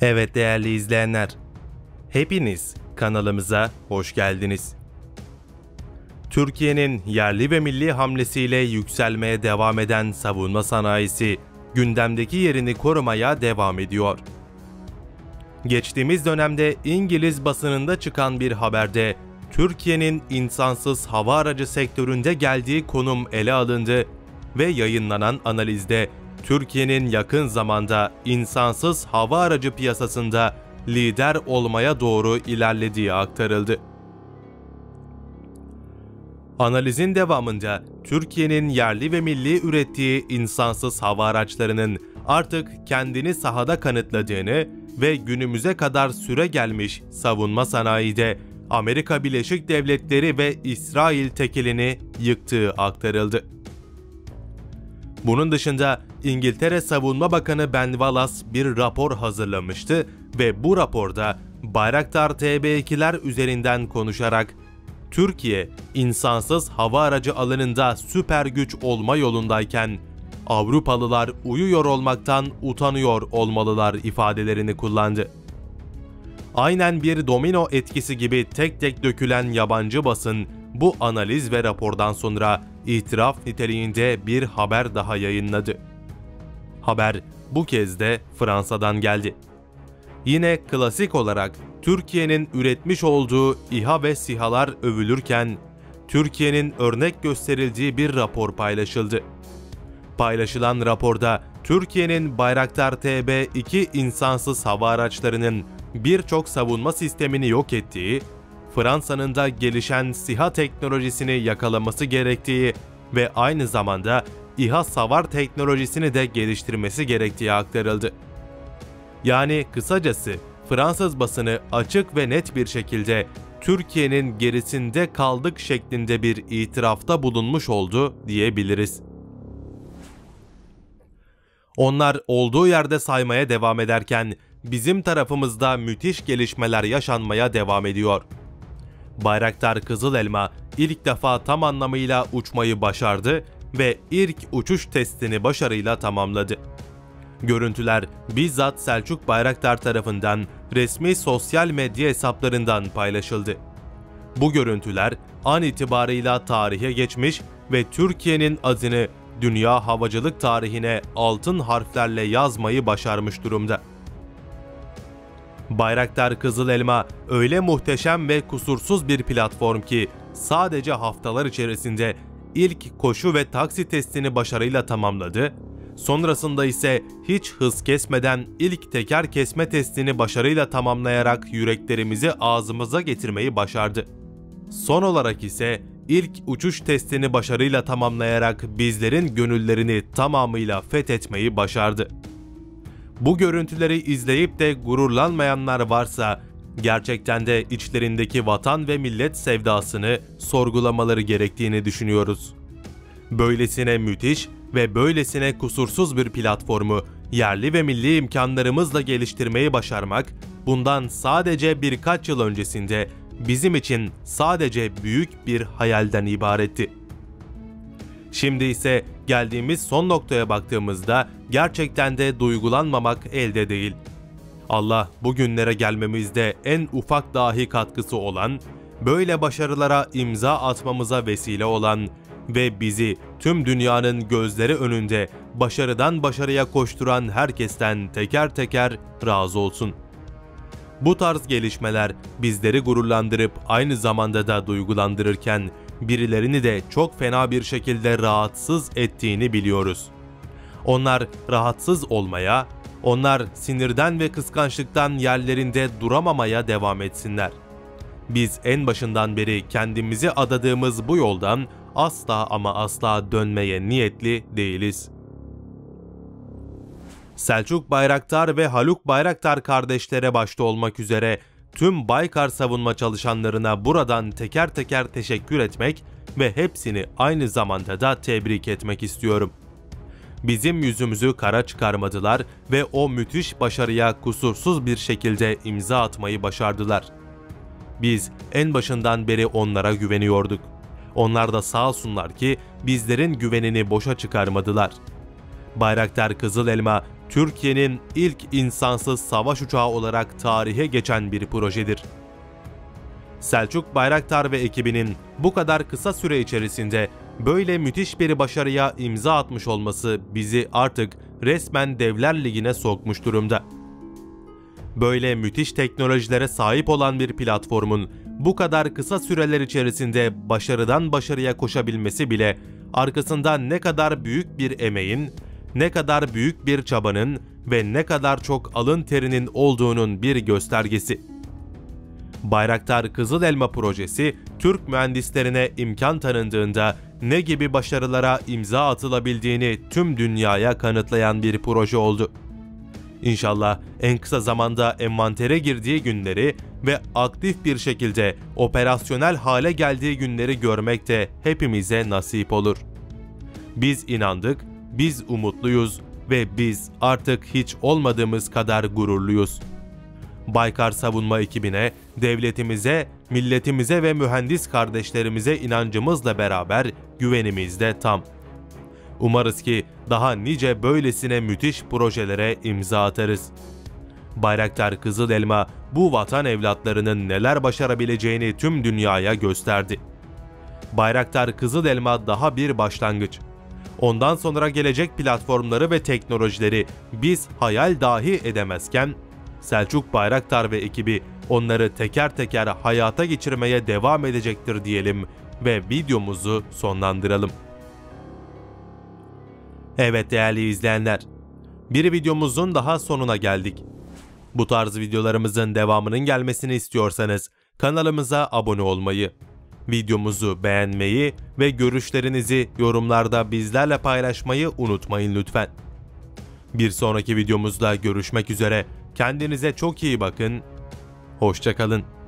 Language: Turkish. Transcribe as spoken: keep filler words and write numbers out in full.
Evet değerli izleyenler, hepiniz kanalımıza hoş geldiniz. Türkiye'nin yerli ve milli hamlesiyle yükselmeye devam eden savunma sanayisi gündemdeki yerini korumaya devam ediyor. Geçtiğimiz dönemde İngiliz basınında çıkan bir haberde Türkiye'nin insansız hava aracı sektöründe geldiği konum ele alındı ve yayınlanan analizde Türkiye'nin yakın zamanda insansız hava aracı piyasasında lider olmaya doğru ilerlediği aktarıldı. Analizin devamında Türkiye'nin yerli ve milli ürettiği insansız hava araçlarının artık kendini sahada kanıtladığını ve günümüze kadar süre gelmiş savunma sanayide Amerika Birleşik Devletleri ve İsrail tekelini yıktığı aktarıldı. Bunun dışında İngiltere Savunma Bakanı Ben Wallace bir rapor hazırlamıştı ve bu raporda Bayraktar T B ikiler üzerinden konuşarak Türkiye insansız hava aracı alanında süper güç olma yolundayken Avrupalılar uyuyor olmaktan utanıyor olmalılar ifadelerini kullandı. Aynen bir domino etkisi gibi tek tek dökülen yabancı basın bu analiz ve rapordan sonra itiraf niteliğinde bir haber daha yayınladı. Haber bu kez de Fransa'dan geldi. Yine klasik olarak Türkiye'nin üretmiş olduğu İHA ve SİHA'lar övülürken Türkiye'nin örnek gösterildiği bir rapor paylaşıldı. Paylaşılan raporda Türkiye'nin Bayraktar T B iki insansız hava araçlarının birçok savunma sistemini yok ettiği, Fransa'nın da gelişen SİHA teknolojisini yakalaması gerektiği ve aynı zamanda İHA savar teknolojisini de geliştirmesi gerektiği aktarıldı. Yani kısacası Fransız basını açık ve net bir şekilde Türkiye'nin gerisinde kaldık şeklinde bir itirafta bulunmuş oldu diyebiliriz. Onlar olduğu yerde saymaya devam ederken bizim tarafımızda müthiş gelişmeler yaşanmaya devam ediyor. Bayraktar Kızıl Elma ilk defa tam anlamıyla uçmayı başardı ve ilk uçuş testini başarıyla tamamladı. Görüntüler bizzat Selçuk Bayraktar tarafından resmi sosyal medya hesaplarından paylaşıldı. Bu görüntüler an itibarıyla tarihe geçmiş ve Türkiye'nin adını dünya havacılık tarihine altın harflerle yazmayı başarmış durumda. Bayraktar Kızıl Elma öyle muhteşem ve kusursuz bir platform ki sadece haftalar içerisinde ilk koşu ve taksi testini başarıyla tamamladı. Sonrasında ise hiç hız kesmeden ilk teker kesme testini başarıyla tamamlayarak yüreklerimizi ağzımıza getirmeyi başardı. Son olarak ise ilk uçuş testini başarıyla tamamlayarak bizlerin gönüllerini tamamıyla fethetmeyi başardı. Bu görüntüleri izleyip de gururlanmayanlar varsa gerçekten de içlerindeki vatan ve millet sevdasını sorgulamaları gerektiğini düşünüyoruz. Böylesine müthiş ve böylesine kusursuz bir platformu yerli ve milli imkanlarımızla geliştirmeyi başarmak, bundan sadece birkaç yıl öncesinde bizim için sadece büyük bir hayalden ibaretti. Şimdi ise geldiğimiz son noktaya baktığımızda gerçekten de duygulanmamak elde değil. Allah bugünlere gelmemizde en ufak dahi katkısı olan, böyle başarılara imza atmamıza vesile olan ve bizi tüm dünyanın gözleri önünde başarıdan başarıya koşturan herkesten teker teker razı olsun. Bu tarz gelişmeler bizleri gururlandırıp aynı zamanda da duygulandırırken birilerini de çok fena bir şekilde rahatsız ettiğini biliyoruz. Onlar rahatsız olmaya, onlar sinirden ve kıskançlıktan yerlerinde duramamaya devam etsinler. Biz en başından beri kendimizi adadığımız bu yoldan asla ama asla dönmeye niyetli değiliz. Selçuk Bayraktar ve Haluk Bayraktar kardeşlere başta olmak üzere tüm Baykar savunma çalışanlarına buradan teker teker teşekkür etmek ve hepsini aynı zamanda da tebrik etmek istiyorum. Bizim yüzümüzü kara çıkarmadılar ve o müthiş başarıya kusursuz bir şekilde imza atmayı başardılar. Biz en başından beri onlara güveniyorduk. Onlar da sağ olsunlar ki bizlerin güvenini boşa çıkarmadılar. Bayraktar Kızıl Elma, Türkiye'nin ilk insansız savaş uçağı olarak tarihe geçen bir projedir. Selçuk Bayraktar ve ekibinin bu kadar kısa süre içerisinde böyle müthiş bir başarıya imza atmış olması bizi artık resmen Devler Ligi'ne sokmuş durumda. Böyle müthiş teknolojilere sahip olan bir platformun bu kadar kısa süreler içerisinde başarıdan başarıya koşabilmesi bile arkasında ne kadar büyük bir emeğin, ne kadar büyük bir çabanın ve ne kadar çok alın terinin olduğunun bir göstergesi. Bayraktar Kızıl Elma projesi, Türk mühendislerine imkan tanındığında ne gibi başarılara imza atılabildiğini tüm dünyaya kanıtlayan bir proje oldu. İnşallah en kısa zamanda envantere girdiği günleri ve aktif bir şekilde operasyonel hale geldiği günleri görmek de hepimize nasip olur. Biz inandık, biz umutluyuz ve biz artık hiç olmadığımız kadar gururluyuz. Baykar Savunma ekibine, devletimize, milletimize ve mühendis kardeşlerimize inancımızla beraber güvenimiz de tam. Umarız ki daha nice böylesine müthiş projelere imza atarız. Bayraktar Kızıl Elma bu vatan evlatlarının neler başarabileceğini tüm dünyaya gösterdi. Bayraktar Kızıl Elma daha bir başlangıç. Ondan sonra gelecek platformları ve teknolojileri biz hayal dahi edemezken, Selçuk Bayraktar ve ekibi onları teker teker hayata geçirmeye devam edecektir diyelim ve videomuzu sonlandıralım. Evet değerli izleyenler, bir videomuzun daha sonuna geldik. Bu tarz videolarımızın devamının gelmesini istiyorsanız kanalımıza abone olmayı, videomuzu beğenmeyi ve görüşlerinizi yorumlarda bizlerle paylaşmayı unutmayın lütfen. Bir sonraki videomuzda görüşmek üzere, kendinize çok iyi bakın, hoşça kalın.